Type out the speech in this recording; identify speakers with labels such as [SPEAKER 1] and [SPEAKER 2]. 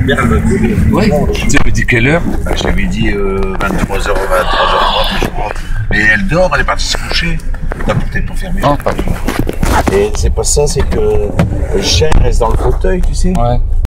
[SPEAKER 1] bien, elle va gueuler.
[SPEAKER 2] Ouais.
[SPEAKER 1] Tu sais, elle me dit quelle heure? Je lui avais dit 23h, 23h30, je crois. Mais elle dort, elle est partie se coucher. T'as peut-être pas fermé.
[SPEAKER 2] Non, pas du tout.
[SPEAKER 1] Et c'est pas ça, c'est que le chien reste dans le fauteuil, tu sais.
[SPEAKER 2] Ouais.